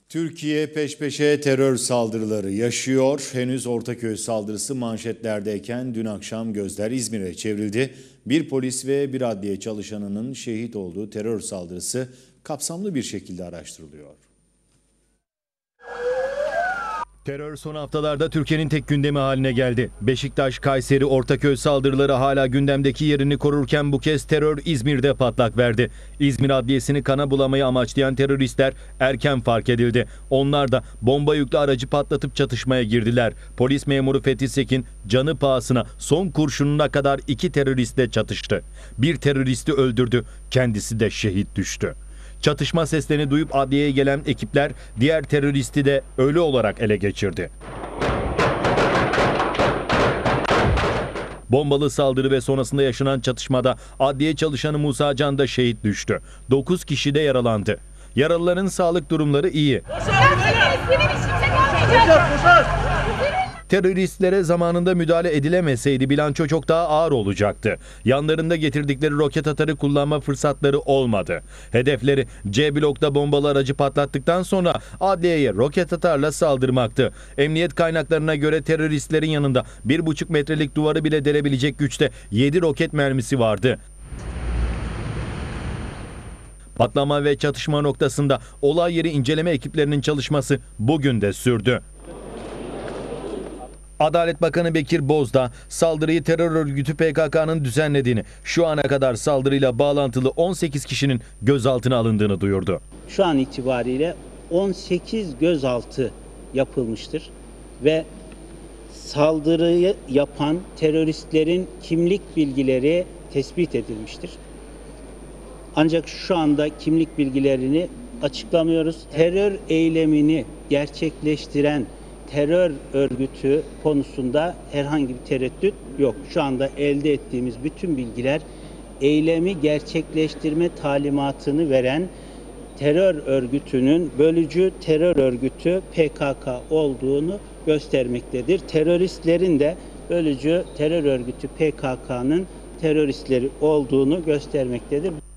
Türkiye peş peşe terör saldırıları yaşıyor. Henüz Ortaköy saldırısı manşetlerdeyken dün akşam gözler İzmir'e çevrildi. Bir polis ve bir adliye çalışanının şehit olduğu terör saldırısı kapsamlı bir şekilde araştırılıyor. Terör son haftalarda Türkiye'nin tek gündemi haline geldi. Beşiktaş, Kayseri, Ortaköy saldırıları hala gündemdeki yerini korurken bu kez terör İzmir'de patlak verdi. İzmir Adliyesi'ni kana bulamayı amaçlayan teröristler erken fark edildi. Onlar da bomba yüklü aracı patlatıp çatışmaya girdiler. Polis memuru Fethi Sekin canı pahasına son kurşununa kadar 2 teröristle çatıştı. Bir teröristi öldürdü, kendisi de şehit düştü. Çatışma seslerini duyup adliyeye gelen ekipler diğer teröristi de ölü olarak ele geçirdi. Bombalı saldırı ve sonrasında yaşanan çatışmada adliye çalışanı Musa Can da şehit düştü. 9 kişi de yaralandı. Yaralıların sağlık durumları iyi. Teröristlere zamanında müdahale edilemeseydi bilanço çok daha ağır olacaktı. Yanlarında getirdikleri roket atarı kullanma fırsatları olmadı. Hedefleri C blokta bombalı aracı patlattıktan sonra adliyeye roket atarla saldırmaktı. Emniyet kaynaklarına göre teröristlerin yanında 1,5 metrelik duvarı bile delebilecek güçte 7 roket mermisi vardı. Patlama ve çatışma noktasında olay yeri inceleme ekiplerinin çalışması bugün de sürdü. Adalet Bakanı Bekir Bozdağ saldırıyı terör örgütü PKK'nın düzenlediğini, şu ana kadar saldırıyla bağlantılı 18 kişinin gözaltına alındığını duyurdu. Şu an itibariyle 18 gözaltı yapılmıştır ve saldırıyı yapan teröristlerin kimlik bilgileri tespit edilmiştir. Ancak şu anda kimlik bilgilerini açıklamıyoruz. Terör eylemini gerçekleştiren terör örgütü konusunda herhangi bir tereddüt yok. Şu anda elde ettiğimiz bütün bilgiler eylemi gerçekleştirme talimatını veren terör örgütünün bölücü terör örgütü PKK olduğunu göstermektedir. Teröristlerin de bölücü terör örgütü PKK'nın teröristleri olduğunu göstermektedir.